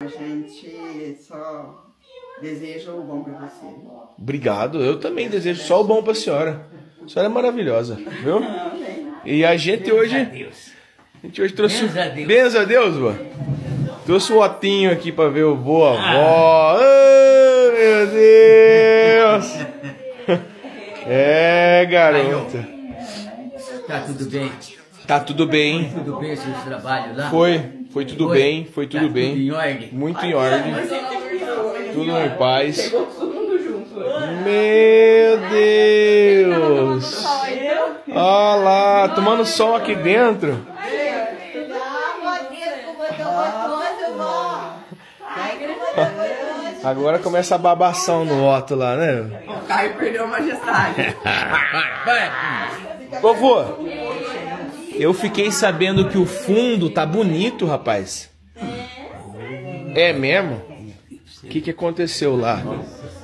A gente só deseja o bom pra você. Obrigado, eu também desejo só o bom pra senhora. A senhora é maravilhosa, viu? E a gente hoje... A gente hoje trouxe... Benza a Deus, vô. Trouxe o Otinho aqui pra ver o vô, a avó. Oh, meu Deus! É, garota. Tá tudo bem? Tá tudo bem. Tudo bem esse trabalho lá? Foi tudo bem, foi tudo bem. Tudo em ordem? Muito em ordem. Tudo em paz. Meu Deus! Olha lá, tomando sol aqui dentro. Agora começa a babação no Otto lá, né? O Caio perdeu a majestade. Vovô, eu fiquei sabendo que o fundo tá bonito, rapaz. É mesmo? O que aconteceu lá?